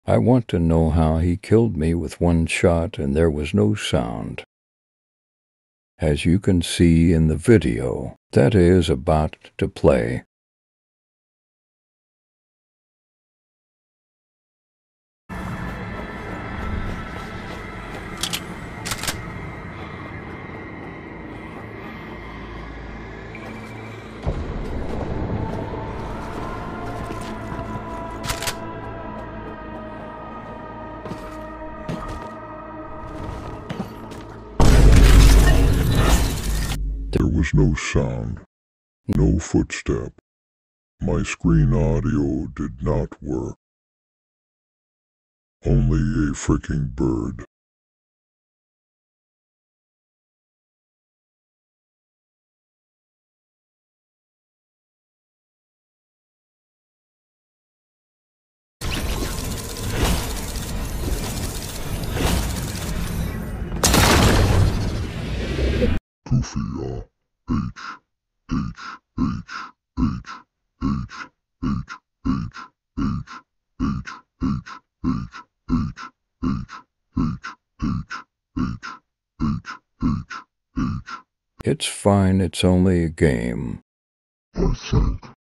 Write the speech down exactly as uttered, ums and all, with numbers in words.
I want to know how he killed me with one shot and there was no sound. As you can see in the video that is about to play. There was no sound, no footstep. My screen audio did not work. Only a freaking bird. Goofy, uh, H, H, H, H, H, H, H, H, H, H, H, H, H, H, H, H, H. It's fine, it's only a game. I think.